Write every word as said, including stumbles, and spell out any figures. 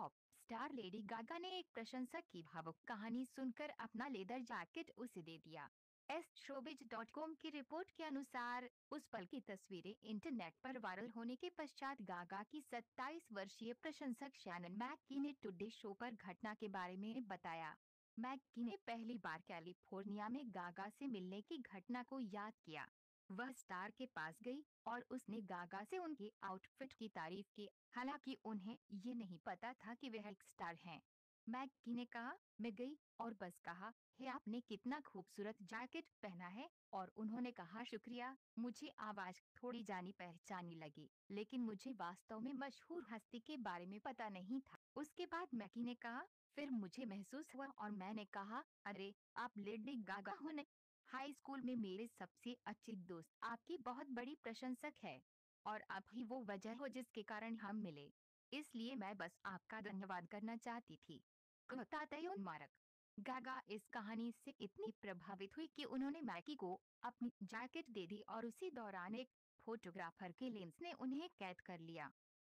Pop star Lady Gaga ने एक प्रशंसक की भावुक कहानी सुनकर अपना लेदर जैकेट उसे दे दिया। एस शोबिज डॉट कॉम की रिपोर्ट के अनुसार उस पल की तस्वीरें इंटरनेट पर वायरल होने के पश्चात गागा की सत्ताईस वर्षीय प्रशंसक शैनन मैक्की ने टुडे शो पर घटना के बारे में बताया। मैक्की ने पहली बार कैलिफोर्निया में गागा से मिलने की घटना को याद किया। वह स्टार के पास गई और उसने गागा से उनके आउटफिट की तारीफ की, हालांकि उन्हें ये नहीं पता था कि वह एक स्टार हैं। मैक्की ने कहा, मैं गई और बस कहा, हे आपने कितना खूबसूरत जैकेट पहना है, और उन्होंने कहा शुक्रिया। मुझे आवाज थोड़ी जानी पहचानी लगी, लेकिन मुझे वास्तव में मशहूर हस्ती के बारे में पता नहीं था। उसके बाद मैक्की ने कहा, फिर मुझे महसूस हुआ और मैंने कहा, अरे आप लेडी गागा हो न। हाई स्कूल में मेरे सबसे अच्छे दोस्त आपकी बहुत बड़ी प्रशंसक है, और आप ही वो वजह हो जिसके कारण हम मिले। इसलिए मैं बस आपका धन्यवाद करना चाहती थी। कहता मारक गागा इस कहानी से इतनी प्रभावित हुई कि उन्होंने मैकी को अपनी जैकेट दे दी और उसी दौरान एक फोटोग्राफर के लेंस ने उन्हें कैद कर लिया।